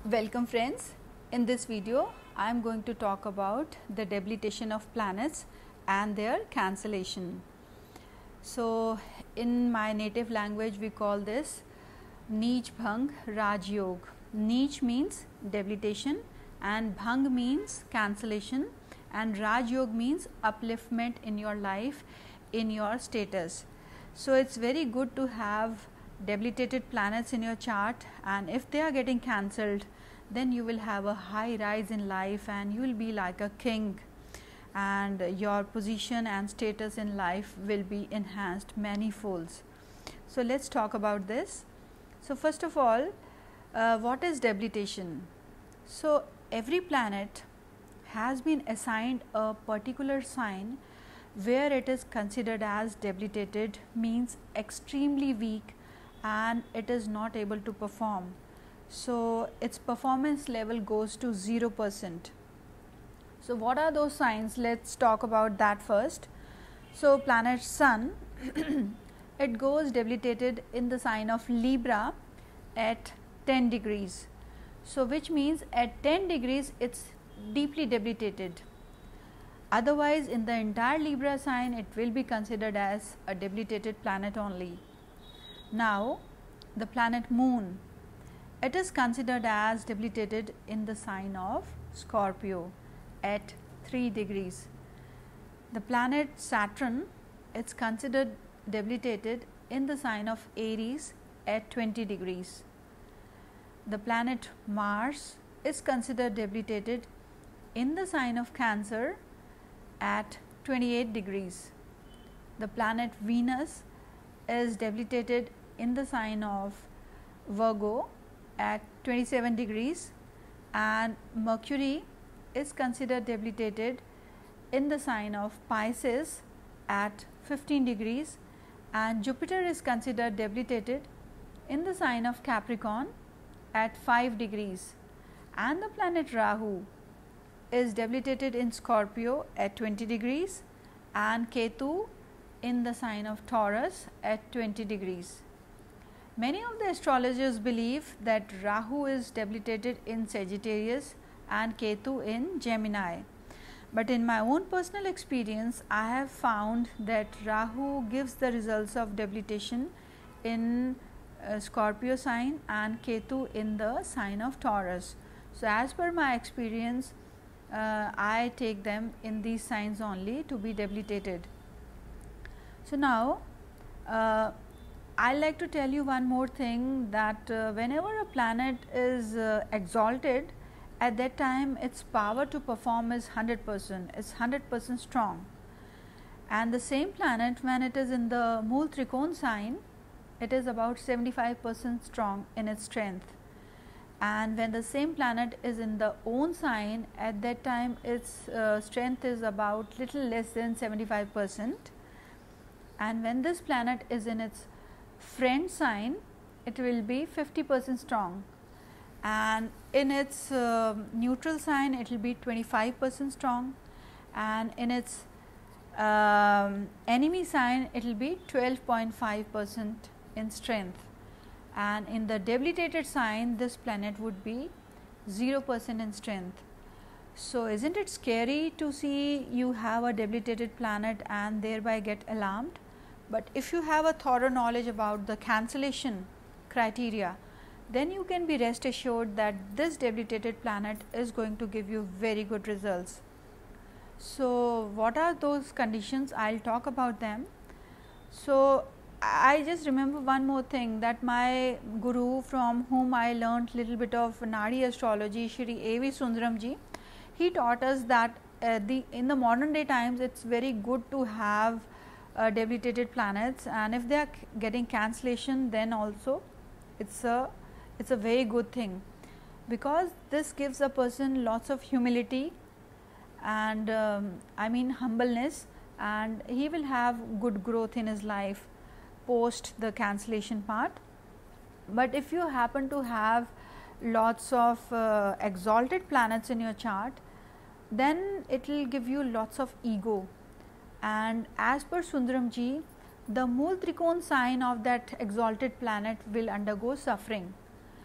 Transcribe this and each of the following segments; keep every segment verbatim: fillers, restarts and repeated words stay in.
Welcome friends. In this video I am going to talk about the debilitation of planets and their cancellation. So in my native language we call this Neech Bhang Raj Yog. Neech means debilitation and Bhang means cancellation and Raj Yog means upliftment in your life, in your status. So it's very good to have debilitated planets in your chart, and if they are getting cancelled, then you will have a high rise in life and you will be like a king, and your position and status in life will be enhanced many folds. So let's talk about this. So first of all, uh, what is debilitation? So every planet has been assigned a particular sign where it is considered as debilitated, means extremely weak and it is not able to perform. So its performance level goes to zero percent. So what are those signs? Let's talk about that first. So planet Sun it goes debilitated in the sign of Libra at ten degrees. So which means at ten degrees it's deeply debilitated. Otherwise in the entire Libra sign it will be considered as a debilitated planet only. Now the planet Moon, it is considered as debilitated in the sign of Scorpio at three degrees. The planet Saturn, it's considered debilitated in the sign of Aries at twenty degrees. The planet Mars is considered debilitated in the sign of Cancer at twenty-eight degrees. The planet Venus is debilitated in the sign of Virgo at twenty-seven degrees, and Mercury is considered debilitated in the sign of Pisces at fifteen degrees, and Jupiter is considered debilitated in the sign of Capricorn at five degrees, and the planet Rahu is debilitated in Scorpio at twenty degrees, and Ketu in the sign of Taurus at twenty degrees. Many of the astrologers believe that Rahu is debilitated in Sagittarius and Ketu in Gemini. But in my own personal experience, I have found that Rahu gives the results of debilitation in uh, Scorpio sign and Ketu in the sign of Taurus. So as per my experience, uh, I take them in these signs only to be debilitated. So now, uh, I like to tell you one more thing, that uh, whenever a planet is uh, exalted, at that time its power to perform is one hundred percent, it's one hundred percent strong. And the same planet, when it is in the Mool Trikon sign, it is about seventy-five percent strong in its strength. And when the same planet is in the own sign, at that time its uh, strength is about little less than seventy-five percent. And when this planet is in its friend sign, it will be fifty percent strong, and in its uh, neutral sign it will be twenty-five percent strong, and in its um, enemy sign it will be twelve point five percent in strength, and in the debilitated sign this planet would be zero percent in strength. So isn't it scary to see you have a debilitated planet and thereby get alarmed? But if you have a thorough knowledge about the cancellation criteria, then you can be rest assured that this debilitated planet is going to give you very good results. So what are those conditions? I'll talk about them. So I just remember one more thing, that my guru from whom I learned little bit of Nadi astrology, Shri A V Sundaram ji, he taught us that uh, the in the modern day times it's very good to have Uh, debilitated planets, and if they are getting cancellation, then also it's a it's a very good thing, because this gives a person lots of humility and um, I mean humbleness, and he will have good growth in his life post the cancellation part. But if you happen to have lots of uh, exalted planets in your chart, then it will give you lots of ego. And as per Sundaram ji, the Mool Trikon sign of that exalted planet will undergo suffering.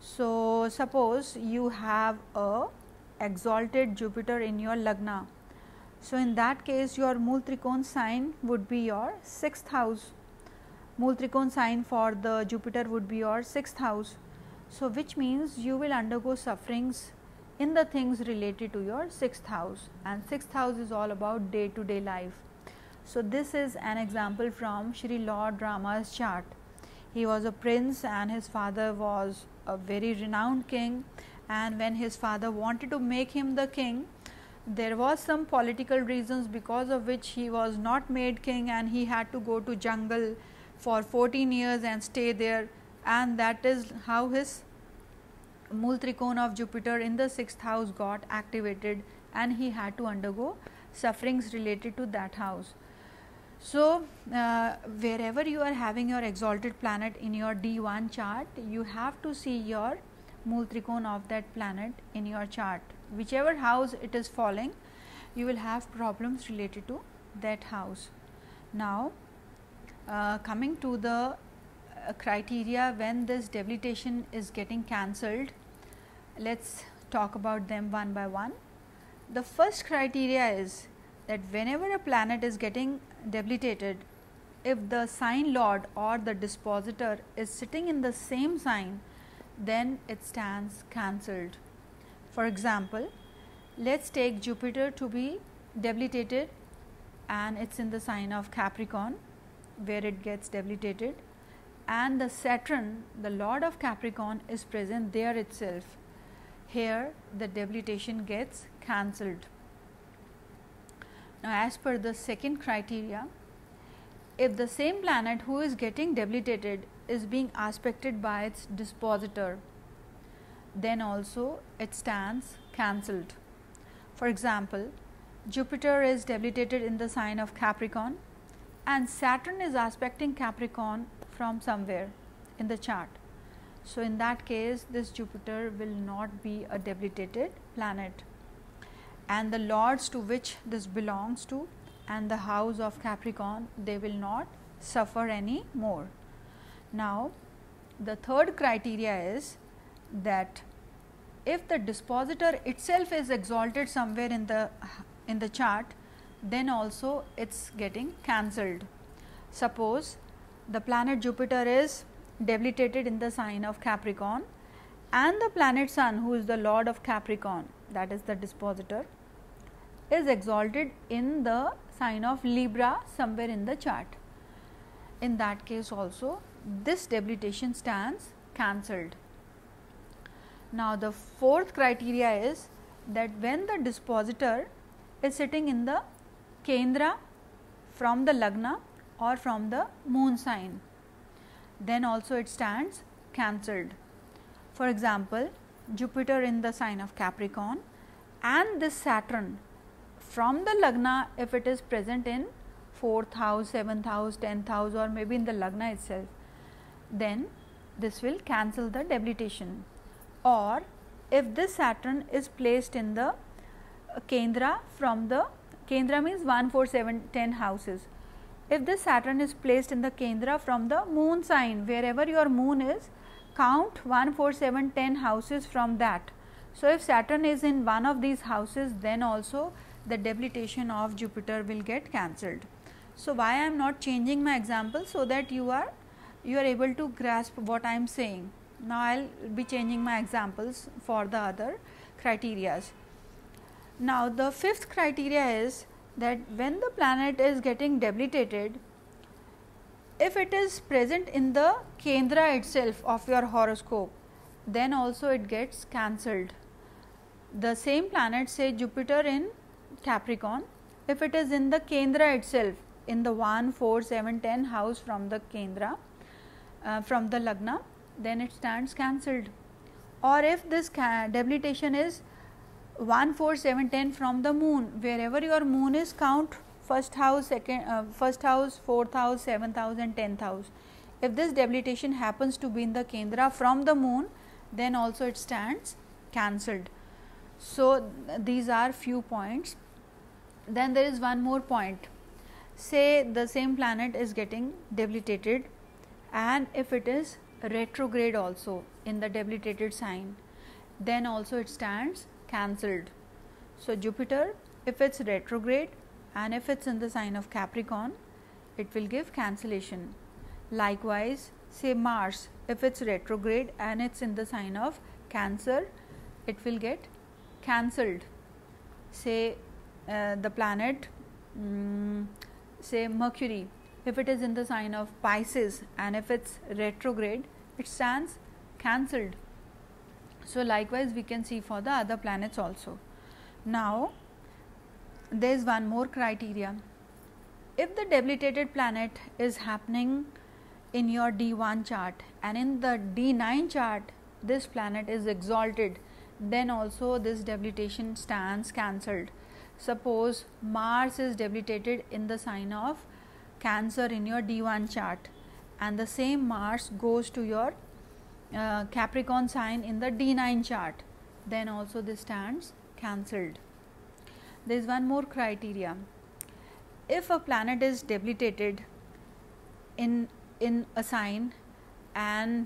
So, suppose you have a exalted Jupiter in your Lagna. So, in that case your Mool Trikon sign would be your sixth house. Mool Trikon sign for the Jupiter would be your sixth house. So, which means you will undergo sufferings in the things related to your sixth house, and sixth house is all about day to day life. So, this is an example from Shri Lord Rama's chart. He was a prince and his father was a very renowned king, and when his father wanted to make him the king, there was some political reasons because of which he was not made king, and he had to go to jungle for fourteen years and stay there, and that is how his Mool Trikon of Jupiter in the sixth house got activated, and he had to undergo sufferings related to that house. So, uh, wherever you are having your exalted planet in your D one chart, you have to see your Mool Trikon of that planet in your chart. Whichever house it is falling, you will have problems related to that house. Now, uh, coming to the uh, criteria when this debilitation is getting cancelled, let's talk about them one by one. The first criteria is that whenever a planet is getting debilitated, if the sign lord or the dispositor is sitting in the same sign, then it stands cancelled. For example, let's take Jupiter to be debilitated and it's in the sign of Capricorn where it gets debilitated, and the Saturn, the lord of Capricorn, is present there itself. Here the debilitation gets cancelled. Now, as per the second criteria, if the same planet who is getting debilitated is being aspected by its dispositor, then also it stands cancelled. For example, Jupiter is debilitated in the sign of Capricorn and Saturn is aspecting Capricorn from somewhere in the chart. So, in that case this Jupiter will not be a debilitated planet, and the lords to which this belongs to and the house of Capricorn, they will not suffer any more. Now, the third criteria is that if the dispositor itself is exalted somewhere in the in the chart, then also it's getting cancelled. Suppose the planet Jupiter is debilitated in the sign of Capricorn and the planet Sun, who is the lord of Capricorn, that is the dispositor, is exalted in the sign of Libra somewhere in the chart. In that case also this debilitation stands cancelled. Now, the fourth criteria is that when the dispositor is sitting in the Kendra from the Lagna or from the moon sign, then also it stands cancelled. For example, Jupiter in the sign of Capricorn and this Saturn from the Lagna, if it is present in fourth house, seventh house, tenth house, or maybe in the Lagna itself, then this will cancel the debilitation. Or if this Saturn is placed in the Kendra from the Kendra means one, four, seven, ten houses. If this Saturn is placed in the Kendra from the moon sign, wherever your moon is, count one, four, seven, ten houses from that. So, if Saturn is in one of these houses, then also the debilitation of Jupiter will get cancelled. So, why I am not changing my example? So that you are you are able to grasp what I am saying. Now, I will be changing my examples for the other criterias. Now, the fifth criteria is that when the planet is getting debilitated, if it is present in the Kendra itself of your horoscope, then also it gets cancelled. The same planet, say Jupiter in Capricorn, if it is in the Kendra itself, in the one, four, seven, ten house from the Kendra, uh, from the Lagna, then it stands cancelled. Or if this debilitation is one, four, seven, ten from the moon, wherever your moon is, count first house, second, uh, first house, fourth house, seventh house and tenth house. If this debilitation happens to be in the Kendra from the moon, then also it stands cancelled. So, these are few points. Then there is one more point. Say the same planet is getting debilitated and if it is retrograde also, in the debilitated sign, then also it stands cancelled. So, Jupiter, if it's retrograde and if it's in the sign of Capricorn, it will give cancellation. Likewise, say Mars, if it's retrograde and it's in the sign of Cancer, it will get cancelled. Say uh, the planet, um, say Mercury, if it is in the sign of Pisces and if it's retrograde, it stands cancelled. So, likewise we can see for the other planets also. Now, there is one more criteria. If the debilitated planet is happening in your D one chart and in the D nine chart this planet is exalted, then also this debilitation stands cancelled. Suppose Mars is debilitated in the sign of Cancer in your D one chart and the same Mars goes to your uh, Capricorn sign in the D nine chart, then also this stands cancelled. There is one more criteria. If a planet is debilitated in in a sign and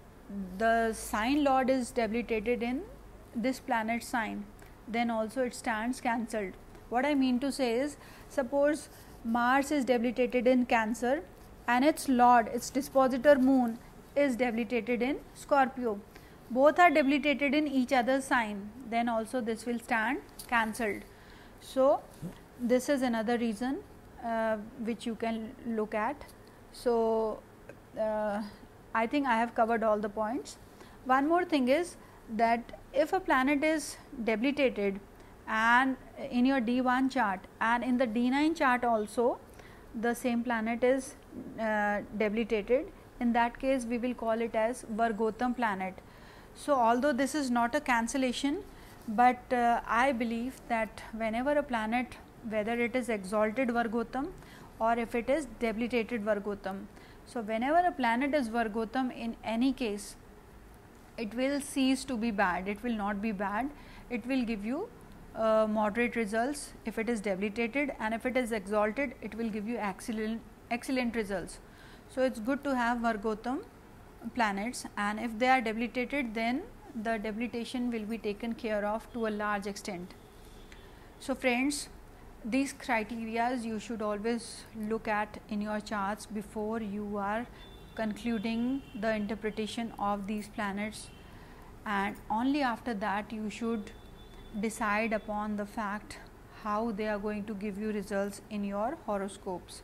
the sign lord is debilitated in this planet's sign, then also it stands cancelled. What I mean to say is, suppose Mars is debilitated in Cancer and its lord, its dispositor moon is debilitated in Scorpio. Both are debilitated in each other's sign, then also this will stand cancelled. So, this is another reason uh, which you can look at. So, uh, I think I have covered all the points. One more thing is that if a planet is debilitated and in your D one chart and in the D nine chart also the same planet is uh, debilitated, in that case we will call it as Vargotam planet. So, although this is not a cancellation, but uh, I believe that whenever a planet, whether it is exalted Vargotam or if it is debilitated Vargotam, so whenever a planet is Vargotam, in any case it will cease to be bad, it will not be bad, it will give you uh, moderate results if it is debilitated, and if it is exalted it will give you excellent excellent results. So, it is good to have Vargotam planets, and if they are debilitated then the debilitation will be taken care of to a large extent. So, friends, these criteria you should always look at in your charts before you are concluding the interpretation of these planets, and only after that you should decide upon the fact how they are going to give you results in your horoscopes.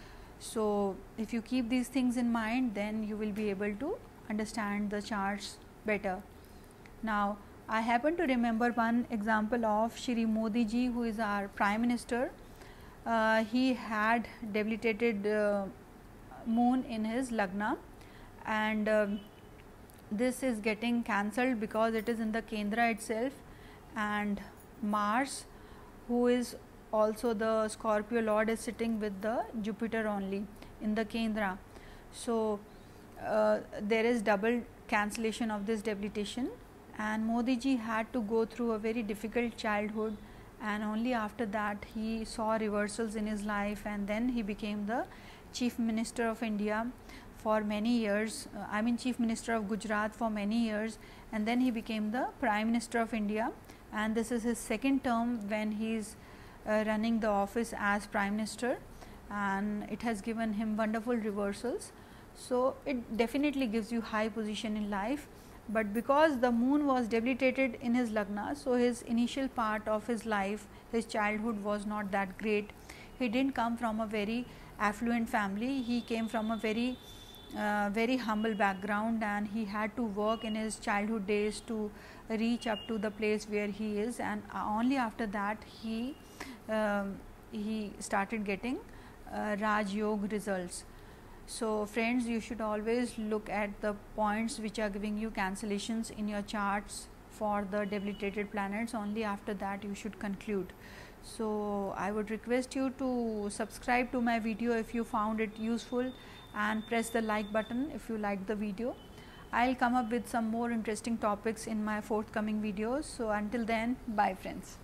So, if you keep these things in mind, then you will be able to understand the charts better. Now, I happen to remember one example of Shri Modi ji, who is our Prime Minister. Uh, he had debilitated uh, moon in his Lagna, and uh, this is getting cancelled because it is in the Kendra itself, and Mars, who is also the Scorpio lord, is sitting with the Jupiter only in the Kendra. So, uh, there is double cancellation of this debilitation, and Modi ji had to go through a very difficult childhood, and only after that he saw reversals in his life, and then he became the Chief Minister of India for many years, uh, I mean Chief Minister of Gujarat for many years, and then he became the Prime Minister of India, and this is his second term when he is uh, running the office as Prime Minister, and it has given him wonderful reversals. So, it definitely gives you high position in life, but because the moon was debilitated in his Lagna, so his initial part of his life, his childhood was not that great. He didn't come from a very affluent family, he came from a very uh, very humble background, and he had to work in his childhood days to reach up to the place where he is, and only after that he um, he started getting uh, Raj Yog results. So, friends, you should always look at the points which are giving you cancellations in your charts for the debilitated planets. Only after that you should conclude. So, I would request you to subscribe to my video if you found it useful, and press the like button if you liked the video. I will come up with some more interesting topics in my forthcoming videos. So, until then, bye friends.